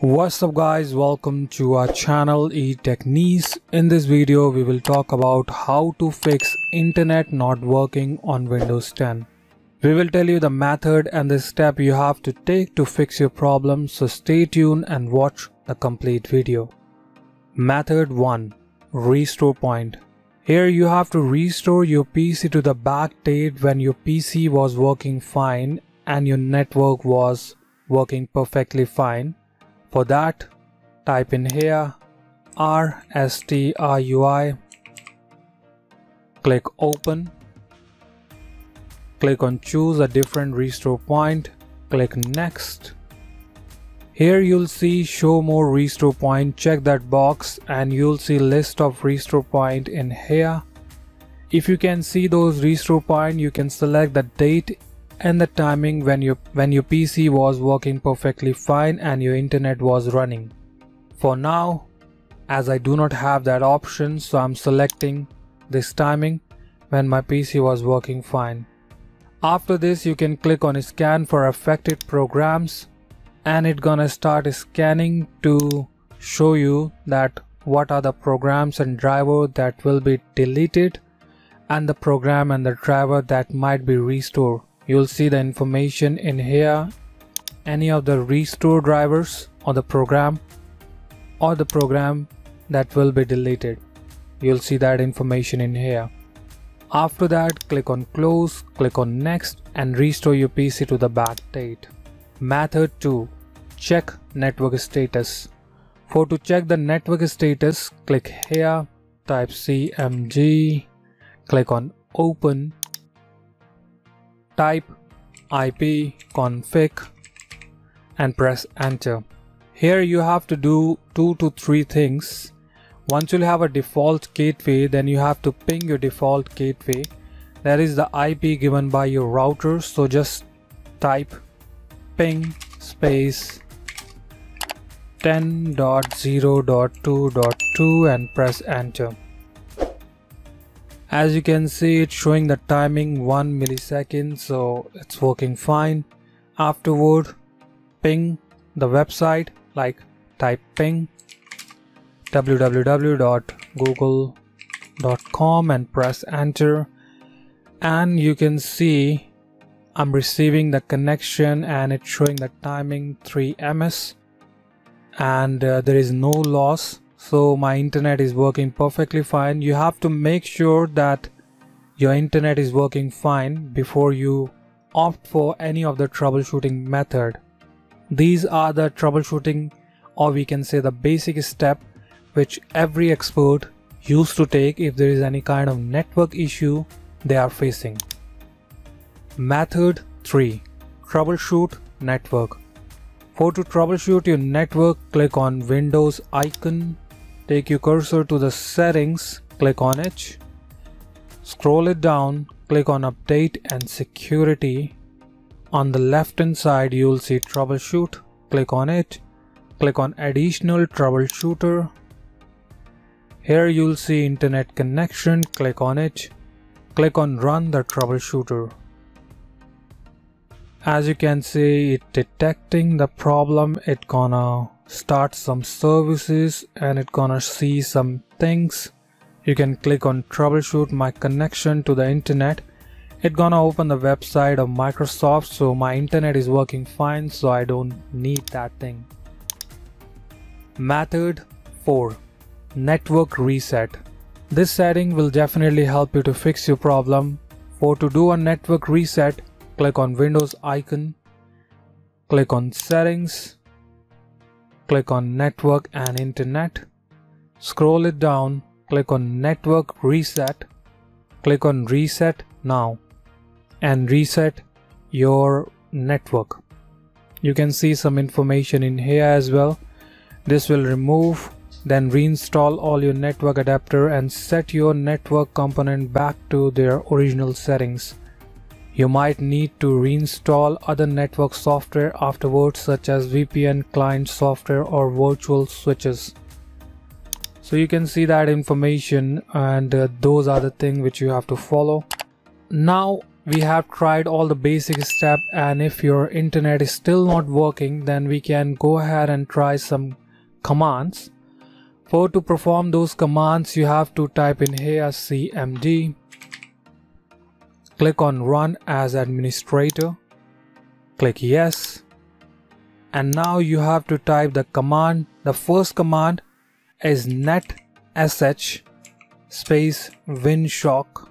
What's up guys, welcome to our channel Etechniz. In this video we will talk about how to fix internet not working on Windows 10. We will tell you the method and the step you have to take to fix your problem, so stay tuned and watch the complete video. Method 1. Restore point. Here you have to restore your PC to the back date when your PC was working fine and your network was working perfectly fine. For that, type in here RSTRUI, click open, click on choose a different restore point, click next. Here you'll see show more restore point, check that box and you'll see list of restore point in here. If you can see those restore point, you can select the date and the timing when your PC was working perfectly fine and your internet was running. For now, as I do not have that option, so I'm selecting this timing when my PC was working fine. After this, you can click on scan for affected programs and it's gonna start scanning to show you that what are the programs and driver that will be deleted and the program and the driver that might be restored. You'll see the information in here, any of the restore drivers or the program that will be deleted. You'll see that information in here. After that, click on close, click on next and restore your PC to the back date. Method 2. Check network status. To check the network status, click here, type CMG, click on open, type IP config and press enter. Here you have to do 2 to 3 things. Once you'll have a default gateway, then you have to ping your default gateway. That is the IP given by your router. So just type ping space 10.0.2.2 and press enter. As you can see, it's showing the timing 1 millisecond, so it's working fine. Afterward, ping the website, like type ping www.google.com and press enter. And you can see I'm receiving the connection and it's showing the timing 3 ms and there is no loss. So my internet is working perfectly fine. You have to make sure that your internet is working fine before you opt for any of the troubleshooting method. These are the troubleshooting, or we can say the basic step which every expert used to take if there is any kind of network issue they are facing. Method 3. Troubleshoot network. To troubleshoot your network, click on Windows icon. Take your cursor to the settings, click on it, scroll it down, click on update and security. On the left hand side you'll see troubleshoot, click on it, click on additional troubleshooter. Here you'll see internet connection, click on it, click on run the troubleshooter. As you can see, it detecting the problem, it gonna start some services and it's gonna see some things. You can click on troubleshoot my connection to the internet. It's gonna open the website of Microsoft, so my internet is working fine, so I don't need that thing. Method 4. Network reset. This setting will definitely help you to fix your problem. To do a network reset, click on Windows icon, click on settings, click on network and internet, scroll it down, click on network reset, click on reset now and reset your network. You can see some information in here as well. This will remove, then reinstall all your network adapter and set your network component back to their original settings. You might need to reinstall other network software afterwards, such as VPN client software or virtual switches. So you can see that information and those are the things which you have to follow. Now we have tried all the basic steps, and if your internet is still not working, then we can go ahead and try some commands. To perform those commands, you have to type in here cmd, click on run as administrator, click yes, and now you have to type the command. The first command is net sh space winshock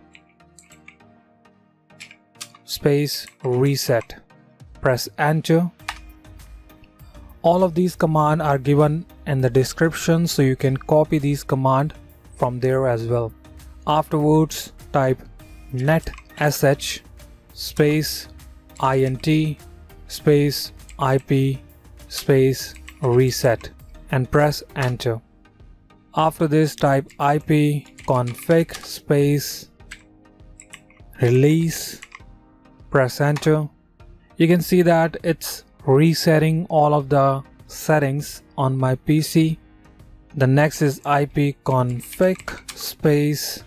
space reset. Press enter. All of these commands are given in the description, so you can copy these commands from there as well. Afterwards, type net sh space int space ip space reset and press enter. After this, type ip config space release, press enter. You can see that it's resetting all of the settings on my PC. The next is ip config space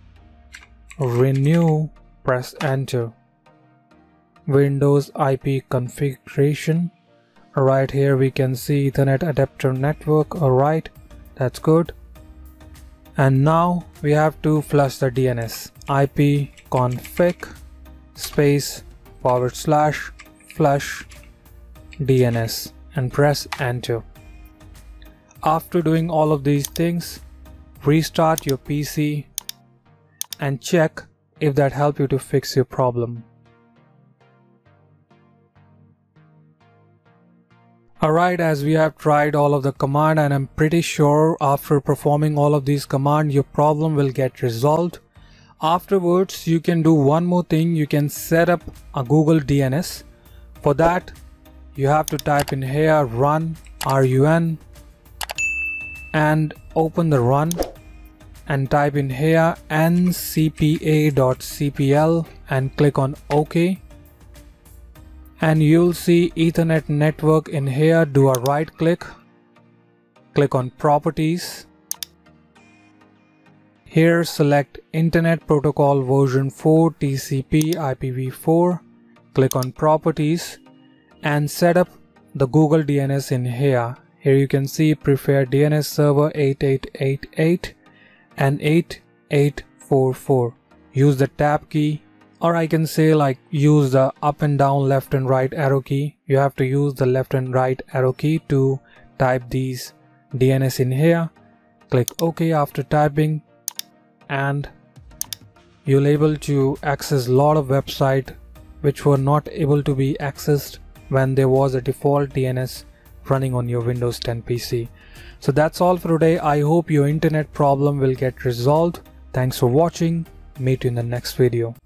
renew, press enter. Windows IP configuration. Right here we can see Ethernet adapter network. Alright, that's good. And now we have to flush the DNS. IP config space / flush DNS and press enter. After doing all of these things, restart your PC and check if that helps you to fix your problem. Alright, as we have tried all of the command, and I'm pretty sure after performing all of these commands your problem will get resolved. Afterwards, you can do one more thing. You can set up a Google DNS. For that, you have to type in here run and open the run and type in here ncpa.cpl and click on OK. And you'll see Ethernet network in here. Do a right click, click on properties. Here select Internet Protocol version 4 TCP IPv4, click on properties and set up the Google DNS in here. Here you can see preferred DNS server 8888 and 8844. Use the tab key, or I can say like use the up and down, left and right arrow key. You have to use the left and right arrow key to type these DNS in here. Click OK after typing, and you'll able to access a lot of websites which were not able to be accessed when there was a default DNS running on your Windows 10 PC. So that's all for today. I hope your internet problem will get resolved. Thanks for watching. Meet you in the next video.